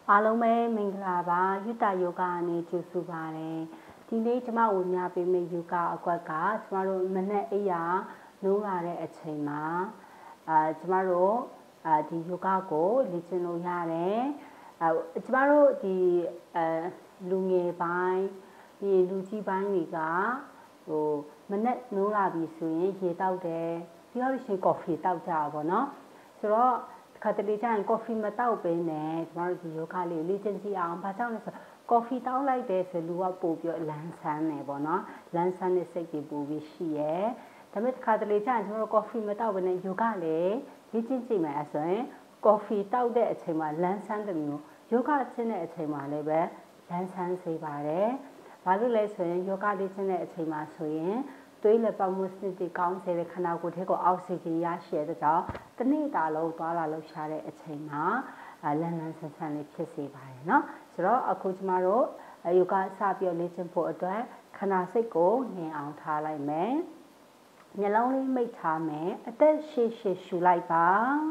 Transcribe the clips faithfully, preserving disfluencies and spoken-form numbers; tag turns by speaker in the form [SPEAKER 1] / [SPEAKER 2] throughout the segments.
[SPEAKER 1] အားလုံးပဲမင်္ဂလာပါယုတယောဂအနေကျူစုပါတယ်ဒီနေ့ကျမဝင်များပေးမယ့်ယောဂအကွက်ကကျမတို့မနေ့အိယာနိုးလာတဲ့အချိန်မှာအာကျမတို့အာဒီယောဂကိုလေ့ကျင့်လို့ရတယ်အဲကျမတို့ဒီအဲလူငယ်ပိုင်းဒီလူကြီးပိုင်းတွေကဟိုမနေ့နိုးလာပြီဆိုရင်ရေတောက်တယ်ပြီးတော့ရှင်ကော်ဖီတောက်ကြပါဘောနော်ဆိုတော့ခါတလေကျရင်ကော်ဖီမတောက်ပဲနဲ့ကျမတို့ဒီယောဂလေးကိုလေ့ကျင့်ကြည့်အောင်ဘာကြောင့်လဲဆိုကော်ဖီတောက်လိုက်တယ်ဆိုလူကပို့ပြီးလန်းဆန်းနေပေါ့နော်လန်းဆန်းတဲ့စိတ်တွေပို့ပြီးရှိရဲဒါပေမဲ့ခါတလေကျရင်ကျမတို့ကော်ဖီမတောက်ပဲနဲ့ယောဂလေးလေ့ကျင့်ကြည့်မယ်ဆိုရင်ကော်ဖီတောက်တဲ့အချိန်မှာလန်းဆန်းတယ်မျိုးယောဂကျင့်တဲ့အချိန်မှာလည်းပဲလန်းဆန်းစေပါတယ်ဘာလို့လဲဆိုရင်ယောဂလေ့ကျင့်တဲ့အချိန်မှာဆိုရင်သွေးလက်ပတ်မှုစနစ်တွေကောင်းစေတဲ့ခန္ဓာကိုယ်ထဲကိုအောက်ဆီဂျင်ရရှိတဲ့ကြောင့်တနေ့တာလုံးသွားလာလှုပ်ရှားတဲ့အချိန်မှာလန်းလန်းဆန်းဆန်းလေးဖြစ်စေပါတယ်เนาะဆိုတော့အခုကျမတို့ယောဂစပြီးလေ့ကျင့်ဖို့အတွက်ခန္ဓာစိတ်ကိုငြိမ်အောင်ထားလိုက်မယ်မျက်လုံးလေးမိတ်ထားမယ်အသက်ရှည်ရှည်ရှူလိုက်ပါ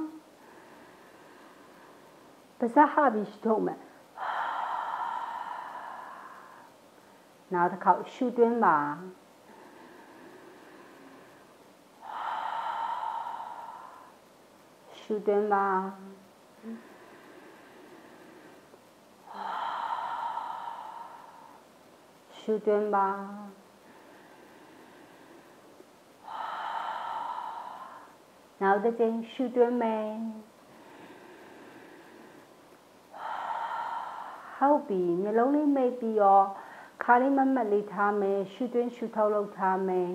[SPEAKER 1] ပါးစပ်ဟာပြီးရှုထုတ်မယ်နောက်တစ်ခေါက်ရှူတွင်းပါရှူတွင်းပါရှူတွင်းပါနောက်တစ်ချိန်ရှူတွင်းမယ်ဟုတ်ပြီမျက်လုံးလေးမိတ်ပြီးတော့ခါလေးမမတ်လေးထားမယ်ရှူတွင်းရှူထုတ်လုပ်ထားမယ်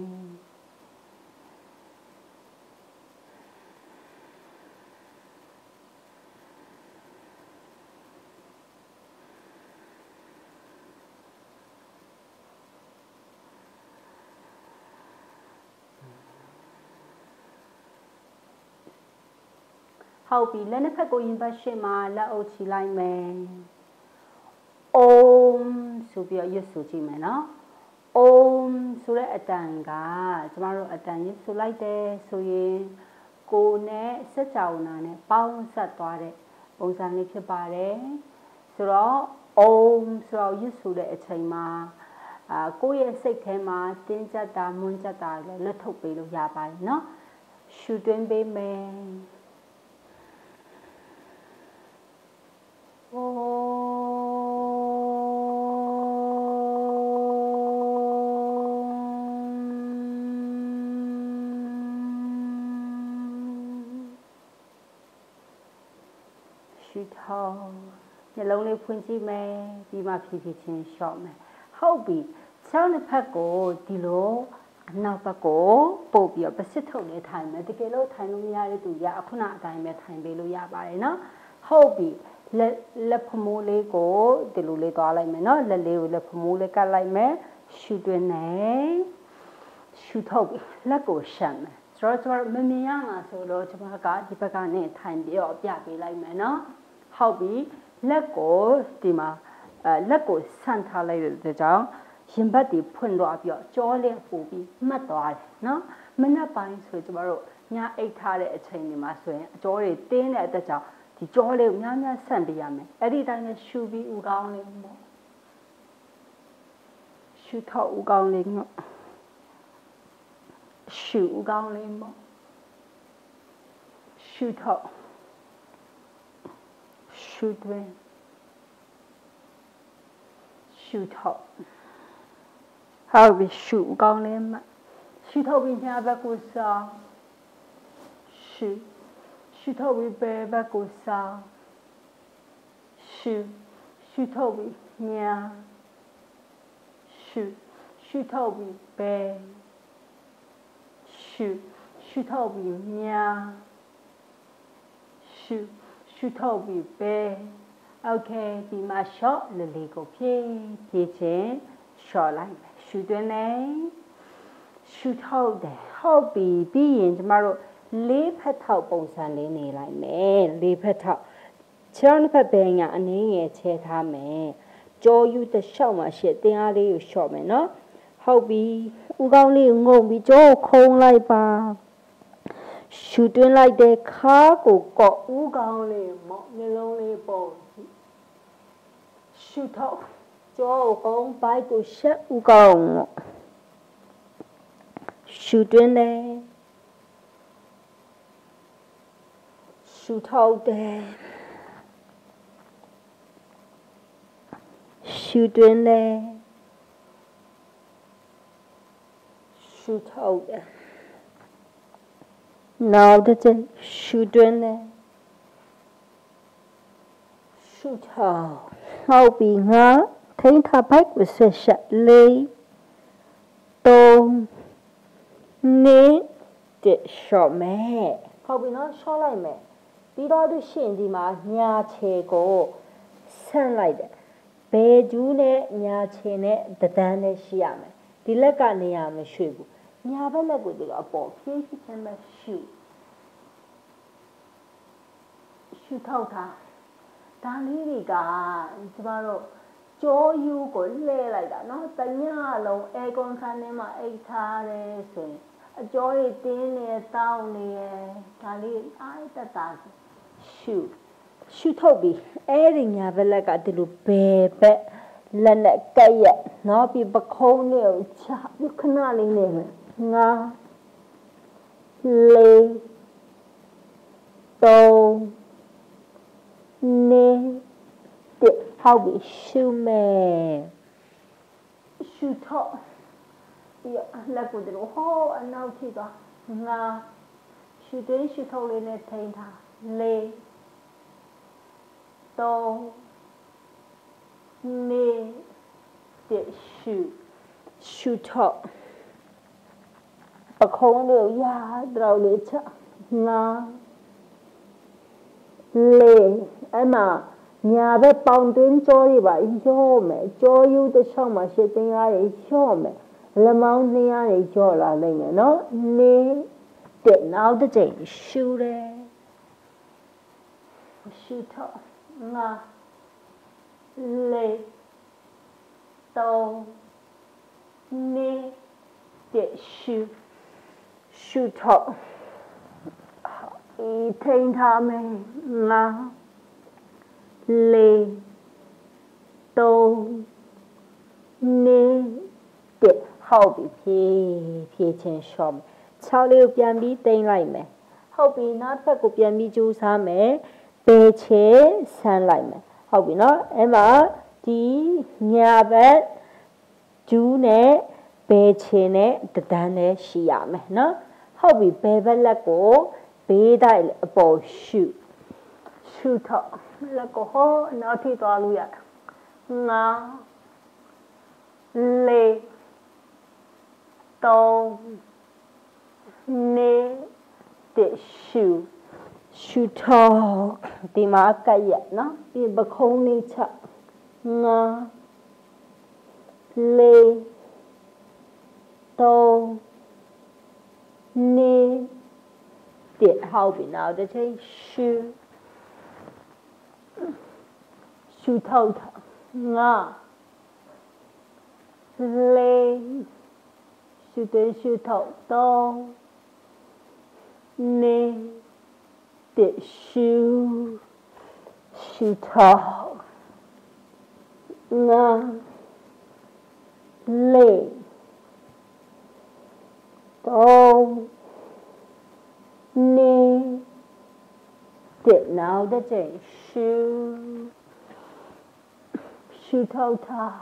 [SPEAKER 1] ဟုတ်ပြီလက်နှစ်ဖက်ကိုရင်ဘတ်ရှင်းမှာလက်အုပ်ချီလိုက်မယ်။အိုမ်ဆိုပြီးရွတ်ဆိုကြည့်မယ်နော်။အိုမ်ဆိုတဲ့အတန်ကကျမတို့အတန်ရွတ်ဆိုလိုက်တယ်ဆိုရင်ကိုယ်နဲ့စัจ java နာနဲ့ပေါင်းဆက်သွားတဲ့ပုံစံလေးဖြစ်ပါတယ်။ဆိုတော့အိုမ်ဆိုတော့ရွတ်ဆိုတဲ့အချိန်မှာအာကိုယ့်ရဲ့စိတ်ထဲမှာတင်းကျပ်တာမွန်းကျပ်တာလည်းလက်ထုတ်ပေးလို့ရပါတယ်နော်။ရှူတွင်းပေးမယ်။โอ้ရှုထောင်းနှလုံးလေးဖွင့်ကြည့်မယ်ပြီးမှဖြည်းဖြည်းချင်းလျှော့မယ်ဟုတ်ပြီချောင်းတစ်ဖက်ကိုဒီလိုအနောက်ဘက်ကိုပို့ပြီးတော့ပစစ်ထုတ်လေးထိုင်မယ်တကယ်လို့ထိုင်လို့မရတဲ့သူကအခုနအတိုင်းပဲထိုင်ပေးလို့ရပါတယ်နော်ဟုတ်ပြီလက်လက်ဖမိုးလေးကိုဒီလိုလေးသွားလိုက်မယ်နော်လက်လေးကိုလက်ဖမိုးလေးကတ်လိုက်မယ်ရှူတွင်းနဲ့ရှူထုတ်ပြီးလက်ကိုရှက်မယ်ဆိုတော့ကျွန်တော်မမြင်ရမှာဆိုတော့ကျွန်မကဒီဘက်ကနေထိုင်ပြီးတော့ပြပေးလိုက်မယ်နော်ဟုတ်ပြီလက်ကိုဒီမှာအဲလက်ကိုဆန့်ထားလိုက်တဲ့ကြောင့်ရင်ဘတ်တွေဖွင့်သွားပြီးတော့ကြောလေးပို့ပြီးမှတ်သွားတယ်နော်မနက်ပိုင်းဆိုကျွန်တော်တို့ညအိတ်ထားတဲ့အချိန်တွေမှာဆိုရင်အကြောတွေတင်းတဲ့အတက်ကြောင့်ဒီကြောလေးကိုများများဆန့်ပေးရမယ်အဲ့ဒီတိုင်းနဲ့ရှူပြီးဥကောင်းလေးပေါ့ရှူထောက်ဥကောင်းလေးငေါရှူဥကောင်းလေးပေါ့ရှူထောက်ရှူတွင်ရှူထောက်ဟုတ်ပြီရှူဥကောင်းလေးမှာရှူထောက်ပြီးညာဘက်ကိုစားရှူရှုထုတ်ပြီးပဲဘက်ကိုစားရှုရှုထုတ်ပြီးညာရှုရှုထုတ်ပြီးပဲရှုရှုထုတ်ပြီးညာရှုရှုထုတ်ပြီးပဲโอเคဒီမှာ short လေးလေးကိုဖြည်းဖြည်းချင်း short လိုက်မယ်ရှုတွင်းနေရှုထုတ်တယ်ဟုတ်ပြီပြီးရင်ကျမတို့လေးဖက်ထောက်ပုံစံလေးနေလိုက်မယ်လေးဖက်ထောက်ခြေထောက်နှစ်ဖက်ဘယ်ကအနည်းငယ်ချဲထားမယ်ကြောယူတစ်လျှောက်မှာရှစ်တင်းအားလေးကိုလျှော့မယ်နော်ဟုတ်ပြီဥကောင်းလေးကိုငုံပြီးကြောကိုခုံလိုက်ပါရှူတွင်းလိုက်တဲ့ခါကိုကော့ဥကောင်းလေးမော့မျိုးလုံးလေးပေါ်ရှုထုတ်ကြောကုန်းဘိုက်ကိုရှက်ဥကောင်းရှုတွင်းတယ်ရှုထုတ်တယ်ရှုတွင်းတယ်ရှုထုတ်တယ်နောက်တစ်ချက်ရှုတွင်းတယ်ရှုထုတ်ဟုတ်ပြီငါထိန်းထားဘိုက်ကိုဆက်ရှက်လေးသုံးနေတစ်ရှော့မယ်ဟုတ်ပြီနော်ရှော့လိုက်မယ်ပြီးတော့သူရှင်ဒီမှာညာခြေကိုဆန့်လိုက်တယ်ဘယ်ကျူးနဲ့ညာခြေနဲ့တဒန်းနဲ့ရှိရမယ်ဒီလက်ကနေရမရွှေ့ဘူးညာဘက်လက်ကိုဒီလိုအပေါ်ဖြည်းဖြည်းချင်းပဲရှုရှုထောက်ထားဒါလေးတွေကကျမတို့ကြောယူကိုလှည့်လိုက်တာနော်တညလုံးအေကွန်ခန်းထဲမှာအိတ်ထားတယ်ဆိုရင်အကြောတွေတင်းနေတောင်းနေဒါလေးအားတက်တာရှုရှုထုတ်ပြီးအဲ့ဒီညာဘက်လက်ကဒီလိုဘယ်ဘက်လက်နဲ့ကက်ရက်နော်ပြီးပခုံးနဲ့ကိုချပြီးခဏလေးနေမယ်ငါလေးသုံးနေတစ်ဟောက်ပြီးရှုမယ်ရှုထုတ်ပြီးလက်ကိုဒီလိုဟောအနောက်ထိသွားငါရှုသွင်းရှုထုတ်လေးနဲ့ထိန်းထားလေးသုံးနေတစ်ရှုရှုထုတ်ပခုံးလေးရာတော့လေးချငါလေးအမညာဘက်ပေါင်တွင်းကြောတွေပါရော့မယ်ကြောယူတစ်ချောင်းမှာရှစ်သိန်းကားတွေရော့မယ်လက်မောင်းနှစ်ရာတွေကြော့လာနိုင်မယ်နော်နေတဲ့နောက်တစ်ချိန်ရှူတယ်ရှူတော့ငါလေးသုံးနေတဲ့ရှူရှူတော့ဤထိန်ထားမယ်ငါလေးသုံးနေတစ်ဟောက်ပြီးဖြည်းဖြည်းချင်းရှော့ခြောက်လေးကိုပြန်ပြီးတိမ့်လိုက်မယ်ဟုတ်ပြီနောက်တစ်ဖက်ကိုပြန်ပြီးကြိုးစားမယ်ဘယ်ချေဆန်းလိုက်မယ်ဟုတ်ပြီနော်အဲ့မှာဒီညာဘက်ကျူးနဲ့ဘယ်ချေနဲ့တဒန်းနဲ့ရှိရမယ်နော်ဟုတ်ပြီဘယ်ဘက်လက်ကိုဘေးတိုက်အပေါ်ရှုရှုတော့လက်ကိုဟောနောက်ထိသွားလို့ရငါလေးသုံးနေတစ်ရှုရှုတော့ဒီမှာကက်ရနော်ဒီပခုံးလေးချငါလေးသုံးနေတစ်ဟောက်ပြီနောက်တစ်ချိန်ရှုရှုထောက်ငါလေးရှုတဲ့ရှုထောက်တော့နေတစ်ရှုရှုထောက်ငါလေးတော့နေတစ်နောက်တစ်ချိန်ရှုရှုထောက်ထား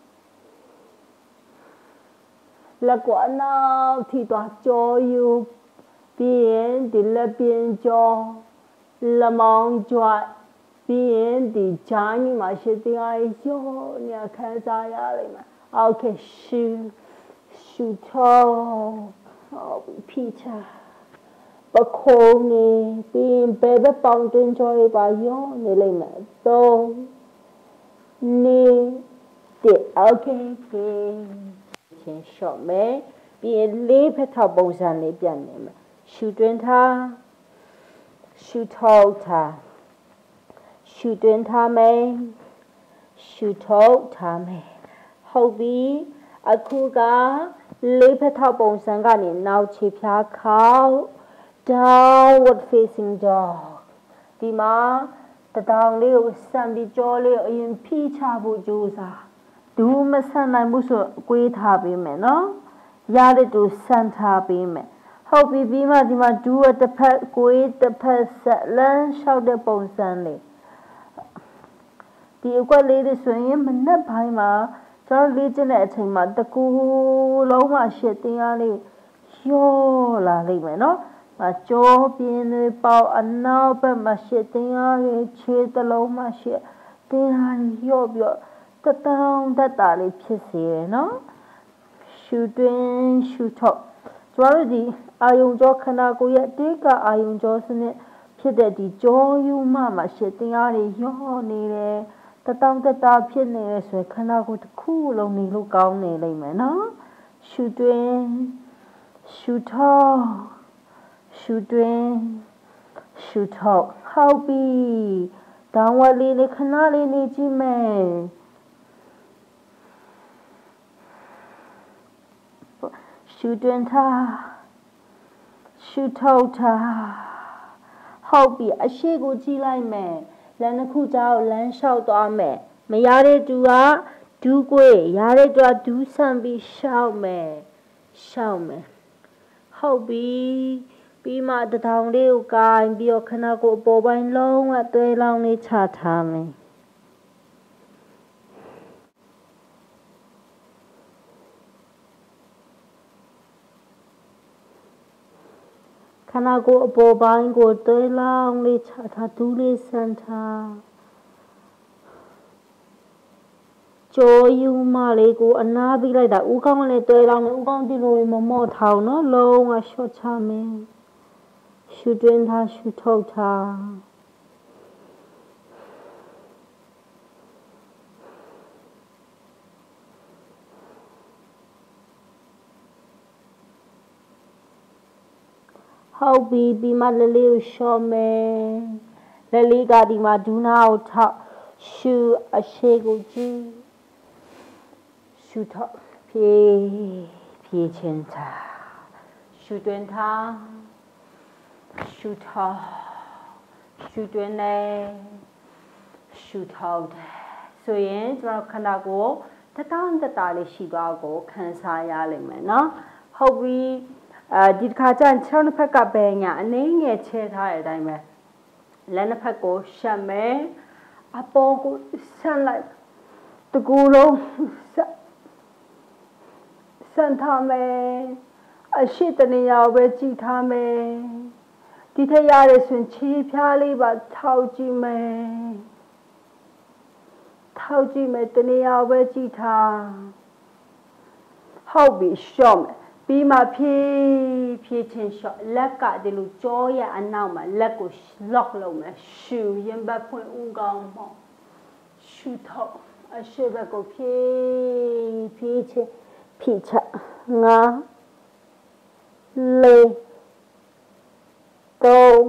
[SPEAKER 1] လက်ကိုအနောက်ထိသွားကြောယူပြီးရင်ဒီလက်ပြင်းကြောလက်မောင်းကြွပြီးရင်ဒီဂျာနီမှာရှိတဲ့အားရောနေခံစားရလိမ့်မယ်โอเคရှုရှုထောက်ဟုတ်ပြီဖိချပခုံးနေပြီးရင်ဘယ်ဘက်ပေါင်တင်ကြောတွေပါရောနေလိမ့်မယ်သုံးနေတစ်โอเคချင်းရှော့မယ်ပြီးရင်လေးဖက်ထောက်ပုံစံလေးပြန်နေမယ်ရှူတွင်းထားရှူထောက်ထားရှူတွင်းထားမယ်ရှူထောက်ထားမယ်ဟုတ်ပြီအခုကလေးဖက်ထောက်ပုံစံကနေနောက်ခြေဖြားခေါက် downward facing dog ဒီမှာ
[SPEAKER 2] တတောင်လေးကိုဆန်ပြီးကြောလေးကိုအရင်ဖိချဖို့ကြိုးစားဒူးမဆန်နိုင်ဘူးဆိုအကွေးထားပေးမယ်နော်ရတဲ့တူဆန်ထားပေးမယ်ဟုတ်ပြီပြီးမှဒီမှာဒူးတစ်ဖက်ကွေးတစ်ဖက်ဆက်လန်းလျှောက်တဲ့ပုံစံလေးဒီအကွက်လေးတွေဆိုရင်မနက်ပိုင်းမှာကျွန်တော်လေ့ကျင့်တဲ့အချိန်မှာတကူလုံးမှရှစ်တင်းအားလေးရောလာလိမ့်မယ်နော်အကျော်ပြင်းတွေပေါအနောက်ဘက်မှာရှစ်တင်းအားလေးခြေတလုံးမှရှစ်တင်းအားလေးရော့ပြီးတော့တတောင်တတလေးဖြစ်စေရနော်ရှူတွင်းရှူထုတ်ကျွန်တော်တို့ဒီအာယုံကြောခန္ဓာကိုယ်ရဲ့တေကအာယုံကြောစနစ်ဖြစ်တဲ့ဒီကြောယူမမှာရှစ်တင်းအားလေးရော့နေတယ်တတောင်တတဖြစ်နေရဆိုခန္ဓာကိုယ်တစ်ခုလုံးနေလို့ကောင်းနေလိမ့်မယ်နော်ရှူတွင်းရှူထုတ်ရှူတွင်းရှူထုတ်ဟုတ်ပြီတောင်းဝလေးလေးခဏလေးနေကြည့်မယ်ရှူတွင်းထားရှူထုတ်ထားဟုတ်ပြီအရှိကိုကြည့်လိုက်မယ်လမ်းတစ်ခုကြောက်လမ်းလျှောက်သွားမယ်မရတဲ့သူကဒူးကွေးရတဲ့သူကဒူးဆန်ပြီးရှောက်မယ်ရှောက်မယ်ဟုတ်ပြီပြီးမှတထောင်လေးကိုကိုင်ပြီးတော့ခဏကိုအပေါ်ပိုင်းလုံးဝသွေးလောင်းလေးချထားမယ်ခဏကိုအပေါ်ပိုင်းကိုသွေးလောင်းလေးချထားဒူးလေးဆန်ထားကြောယူမလေးကိုအနားပြီးလိုက်တာဥကောင်းလေးသွေးလောင်းလေးဥကောင်းဒီလိုမမော့ထောင်နော်လုံးဝရှော့ချမယ်ရှူတွင်းထားရှူထုတ်ထားဟုတ်ပြီပြီးမှလက်လေးကိုရှော့မယ်လက်လေးကဒီမှာဒူးနာကိုထောက်ရှူအရှိကိုကြည့်ရှူထုတ်ဖြည်းဖြည်းချင်းထားရှူတွင်းထားရှူထုတ်ရှူတွင်းနဲ့ရှူထုတ်ဆိုရင်ကျွန်တော်ခန္ဓာကိုယ်တတောင်တတလေးရှိသွားကိုခံစားရလိမ့်မယ်နော်ဟုတ်ပြီအဲဒီတစ်ခါကျရင်ခြေတစ်ဖက်ကဘယ်ညာအနေငယ်ချဲထားတဲ့အတိုင်းပဲလက်တစ်ဖက်ကိုရှက်မယ်အပေါ်ကိုဆက်လိုက်တကူလုံးဆက်ဆန်ထားမယ်အရှိတနေရာပဲကြည့်ထားမယ်ဒီထက်ရတဲ့ဆိုရင်ခြေဖြားလေးပါထောက်ကြည့်မယ်ထောက်ကြည့်မယ်တနေရာပဲကြည့်ထားဟုတ်ပြီရှော့မယ်ပြီးမှဖြည်းဖြည်းချင်းရှော့လက်ကဒီလိုကြောရအနောက်မှာလက်ကို lock လုပ်မယ်ရှူရင်ဘက်ဖွင့်ဦးကောင်းပေါ့ရှူထုတ်အရှိဘက်ကိုဖြည်းဖြည်းချင်းဖြည်းချငါလေးသုံး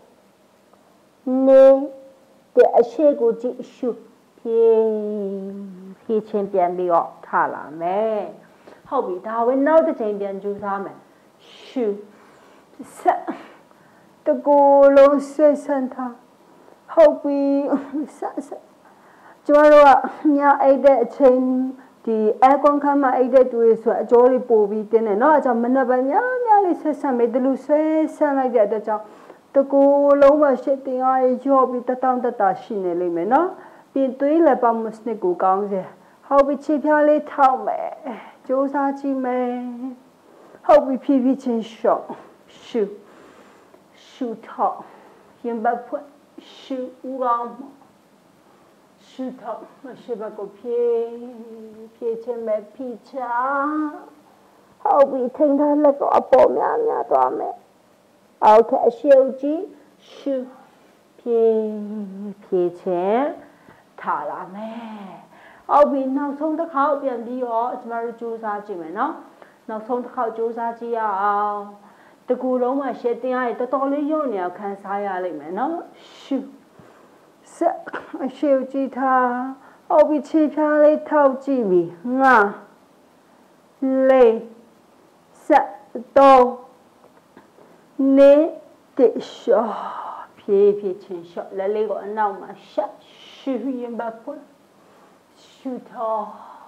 [SPEAKER 2] နေတဲ့အရှိကိုကြည့်ရှုဖြည်းဖြည်းချင်းပြန်ပြီးတော့ထားလာမယ်ဟုတ်ပြီဒါဝင်နောက်တစ်ချိန်ပြန်ကြိုးစားမယ်ရှုဆက်တကူလုံးဆက်ဆန်ထားဟုတ်ပြီဆက်ဆက်ကျွန်တော်တို့ကညအိတ်တဲ့အချိန်ဒီအဲကွန်ခမ်းမှာအိတ်တဲ့တူတွေဆိုအကျော်လေးပို့ပြီးတင်းတယ်เนาะအဲကြောင့်မနေ့ပိုင်းများများလေးဆက်ဆန်မေးတလူဆွဲဆန်လိုက်တဲ့အတွက်ကြောင့်တကူလုံးမရှစ်တင်အားရော့ပြီးတတောင်တတရှိနေလိမ့်မယ်เนาะပြီးသွေးလည်းပေါ့မစနစ်ကိုကောင်းစေဟုတ်ပြီခြေဖြားလေးထောက်မယ်ကြိုးစားကြည့်မယ်ဟုတ်ပြီဖြည်းဖြည်းချင်းရှော့ရှူရှူထောက်ရင်ဘတ်ဖွင့်ရှူဦးကောင်းရှူထောက်မရှိဘကိုဖြည်းဖြည်းချင်းပဲဖိချဟုတ်ပြီထိန်းထားလက်ကအပေါ်များများသွားမယ်အောက်ကအရှိုကြီးရှူဖြည်းဖြည်းချင်းထားလာမယ်ဟုတ်ပြီနောက်ဆုံးတစ်ခေါက်ပြန်ပြီးတော့ကျမတို့ကြိုးစားကြည့်မယ်နော်နောက်ဆုံးတစ်ခေါက်ကြိုးစားကြည့်ရအောင်တကူလုံးမှာရှစ်တင်ရတော်တော်လေးရုံနေအောင်ခံစားရလိမ့်မယ်နော်ရှူဆက်အရှိုကြည့်ထားဟုတ်ပြီခြေဖြားလေးထောက်ကြည့်ပြီငါလေးဆက်တော့နေတရှောဖြဖြည်းဖြည်းချင်းလျှော့လက်လေးကိုအနောက်မှာရှက်ရှူရင်ပါဖွင့်ရှူထား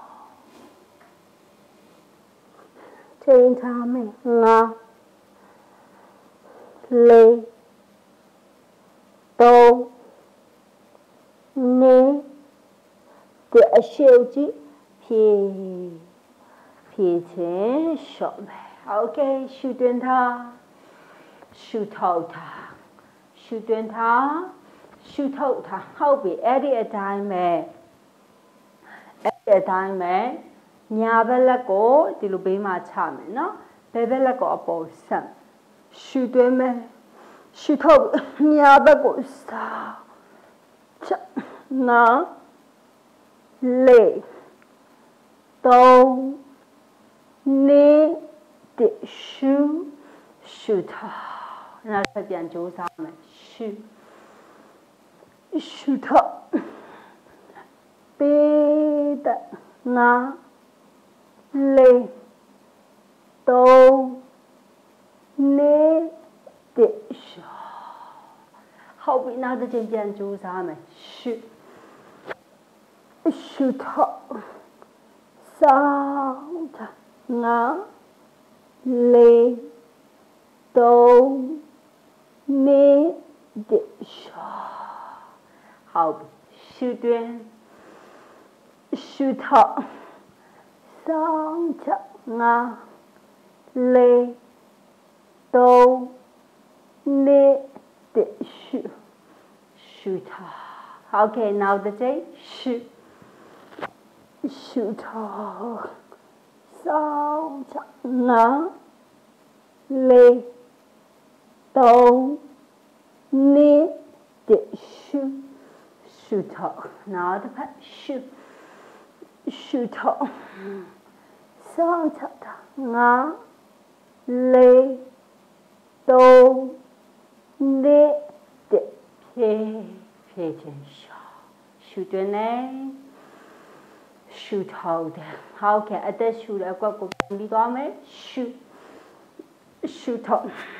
[SPEAKER 2] ချိန်ထားမယ်ငါလေးသုံးနေတဲ့အရှိတ်ကြီးဖြည်းဖြည်းချင်းလျှော့မယ်โอเคရှူတွင်ထားရှူထုတ်ထားရှူတွင်ထားရှူထုတ်ထားဟုတ်ပြီအဲ့ဒီအတိုင်းပဲအဲ့ဒီအတိုင်းပဲညာဘက်လက်ကိုဒီလိုဘေးမှာချမယ်နော်ဘယ်ဘက်လက်ကိုအပေါ်ဆက်ရှူတွင်မယ်ရှူထုတ်ညာဘက်ကိုစားချက်နာလေးသုံးနေတစ်ရှူရှူထားနောက်ထပ်ပြန်ကြိုးစားမယ်ရှူရှူထားပေးတဲ့နာလေးသုံးနေတစ်ရှူဟုတ်ပြီနောက်တစ်ချိန်ပြန်ကြိုးစားမယ်ရှူရှူထားစောင်းထားငါလေးသုံးနေတဲ့ရှောဟုတ်ပြီရှူတွင်ရှူထားစောင်းထားငါလေးသုံးနေတဲ့ရှူရှူထားဟုတ်ကဲ့နောက်တစ်ချိန်ရှူရှူထားစောင်းထားငါလေးသုံးနေတဲ့ရှူရှူထားနောက်တစ်ဖက်ရှူရှူထားစောင်းထားငါလေးသုံးနေတဲ့ဖြည်းဖြည်းချင်းရှောရှူတွင်နေရှူထားတယ်ဟုတ်ကဲ့အသက်ရှူတဲ့အကွက်ကိုပြန်ပြီးသွားမယ်ရှူရှူထား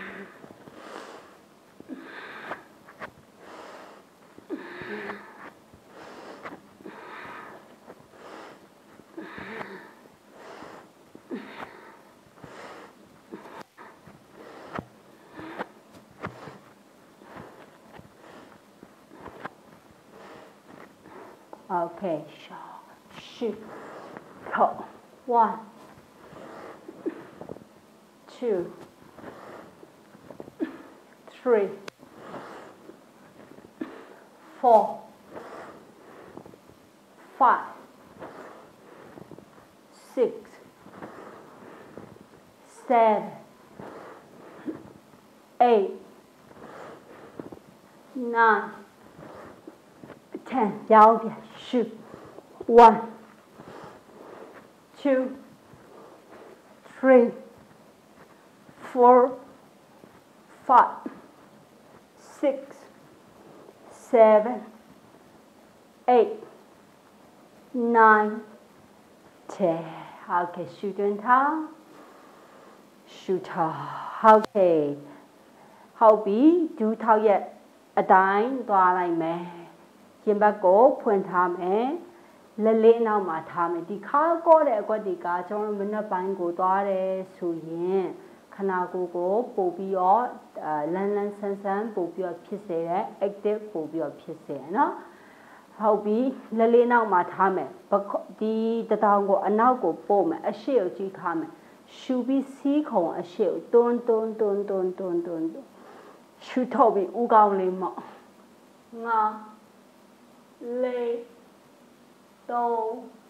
[SPEAKER 2] Okay, shoot, top, one, two, three, four, five, six, seven, eight, nine, ten. Down here. Shoot. One, two, three, four, five, six, seven, eight, nine, ten. Okay, shoot and towel. Shoot towel. Okay. How be do towel yet? A dime, do I like me? ရင်ဘတ်ကိုဖွင့်ထားမယ်လက်လေးနောက်မှာထားမယ်ဒီခါကောတဲ့အကွက်တွေကကျွန်တော်မနက်ပိုင်းကိုသွားတယ်ဆိုရင်ခနာကိုယ်ကိုပို့ပြီးတော့လန်းလန်းဆန်းဆန်းပို့ပြီးတော့ဖြစ်စေတယ် active ပို့ပြီးတော့ဖြစ်စေတယ်နော်ဟုတ်ပြီလက်လေးနောက်မှာထားမယ်ဒီတထောင်ကိုအနောက်ကိုပို့မယ်အရှိကိုကြည့်ထားမယ်ရှူပြီးစီးခုံအရှိကိုတွန်းတွန်းတွန်းတွန်းတွန်းတွန်းရှူထုတ်ပြီးဥကောင်းလေးမော့ငါလေးသုံး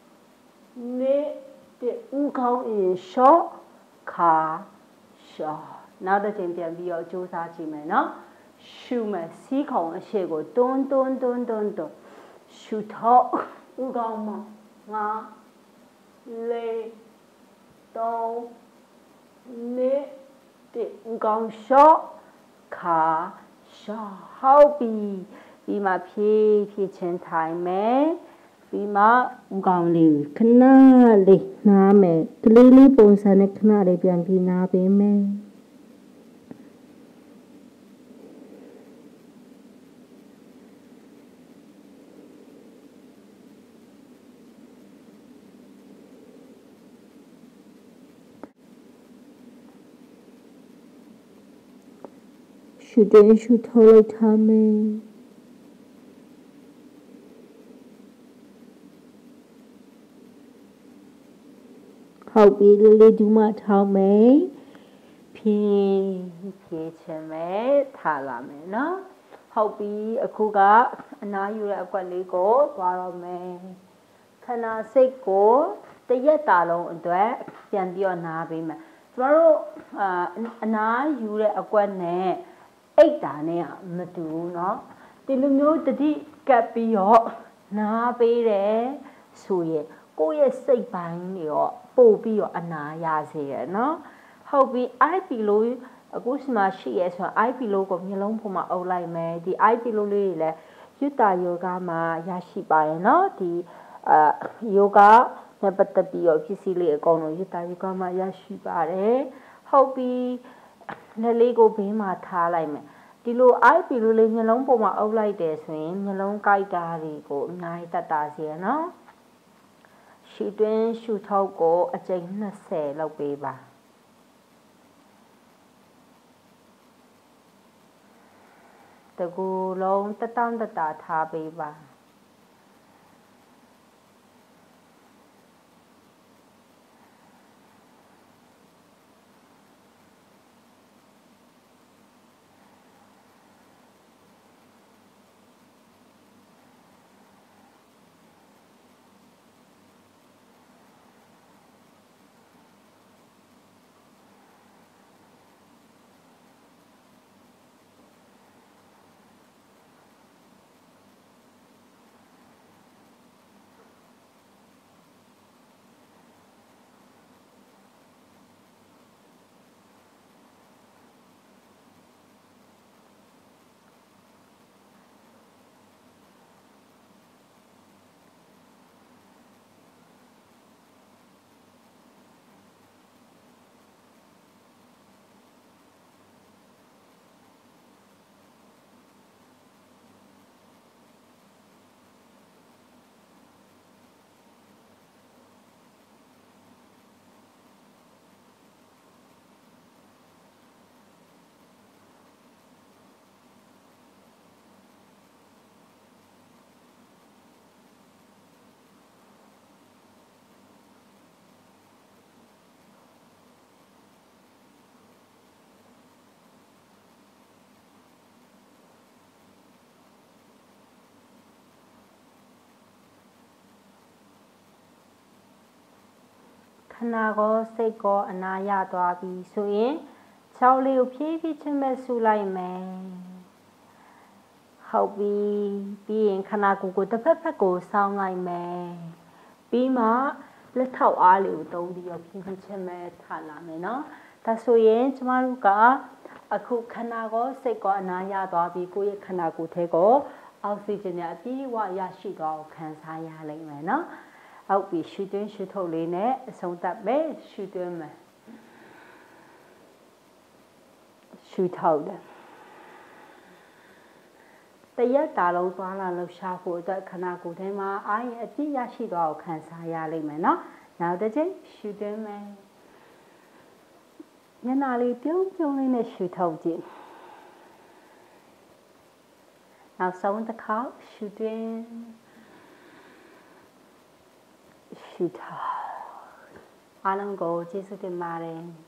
[SPEAKER 2] နေတဲ့ဥကောင်းရင်ရှော့ခါရှော့နောက်တစ်ချိန်ပြန်ပြီးတော့စူးစမ်းကြည့်မယ်နော်ရှူမယ်စီးခုံအရှိကိုတွန်းတွန်းတွန်းတွန်းတွန်းရှူထော့ဥကောင်းမငါလေးသုံးနေတဲ့ဥကောင်းရှော့ခါရှော့ဟုတ်ပြီဒီမှာဖြည်းဖြည်းချင်းထိုင်မယ်ပြီးမှဥကောင်းလေးခဏလေးနားမယ်ကလေးလေးပုံစံနဲ့ခဏလေးပြန်ပြီးနားပေးမယ်ရှုတွင်းရှုထုတ်လိုက်ထားမယ်ဟုတ်ပြီလေးလေးဒူးမထောင်းမယ်ဖြင်းဖြည့်ချင်မယ်ထားလာမယ်နော်ဟုတ်ပြီအခုကအနားယူတဲ့အကွက်လေးကိုသွားတော့မယ်ခန္ဓာစိတ်ကိုတရက်တာလုံးအတွက်ပြန်ပြီးတော့နားပေးမယ်ကျမတို့အာအနားယူတဲ့အကွက်နဲ့အိတ်တာနဲ့မတူဘူးเนาะဒီလိုမျိုးတတိကပ်ပြီးတော့နားပေးတယ်ဆိုရင်ကိုယ့်ရဲ့စိတ်ပိုင်းတွေရောပို့ပြီးတော့အနာရစေရเนาะဟုတ်ပြီ I P လို့အခုစမရှိရဲဆိုတော့ I P လို့ကိုမျိုးလုံးပေါ်မှာအုပ်လိုက်မယ်ဒီ I P လို့လေးတွေလည်းယူတာယောဂမှာရရှိပါရဲ့เนาะဒီအာယောဂနဲ့ပတ်သက်ပြီးတော့ဖြစ်စီလေးအကုန်လုံးယူတာယောဂမှာရရှိပါတယ်ဟုတ်ပြီလက်လေးကိုဘေးမှာထားလိုက်မယ်ဒီလို I P လို့လေးမျိုးလုံးပေါ်မှာအုပ်လိုက်တယ်ဆိုရင်မျိုးလုံးကြိုက်တာတွေကိုအများကြီးတတ်တာစီရเนาะရှူတွင်းရှူထုတ်ကိုအကြိမ်နှစ်ဆယ်လောက်ပေးပါတကူလုံးတတောင့်တတာထားပေးပါခဏကောစိတ်ကောအနာရသွားပြီဆိုရင်ချောင်းလေးကိုဖြည်းဖြည်းချင်းပဲဆူလိုက်မယ်ဟုတ်ပြီပြီးရင်ခဏကိုယ်ကိုတစ်ဖက်ဖက်ကိုစောင်းလိုက်မယ်ပြီးမှလက်ထောက်အားလေးကိုသုံးပြီးတော့ဖြည်းဖြည်းချင်းပဲထားလာမယ်နော်ဒါဆိုရင်ကျမတို့ကအခုခဏကောစိတ်ကောအနာရသွားပြီကိုယ့်ရဲ့ခန္ဓာကိုယ်ထဲကိုအောက်ဆီဂျင်နဲ့အပြည့်အဝရရှိသွားအောင်ခံစားရလိမ့်မယ်နော်ဟုတ်ပြီရှူသွင်းရှူထုတ်လေးနဲ့အဆုံးသတ်မယ်ရှူသွင်းမယ်ရှူထုတ်တယ်တရက်တာလုံးသွားလာလှုပ်ရှားဖို့အတွက်ခန္ဓာကိုယ်ထဲမှာအားရင်အပြည့်ရရှိသွားအောင်ခံစားရလိမ့်မယ်နော်နောက်တစ်ချိန်ရှူသွင်းမယ်ညနာလေးပြုံးပြုံးလေးနဲ့ရှူထုတ်ကြည့်နောက်ဆုံးတစ်ခါရှူသွင်းရှူထားအားလုံးကိုကျေးဇူးတင်ပါတယ်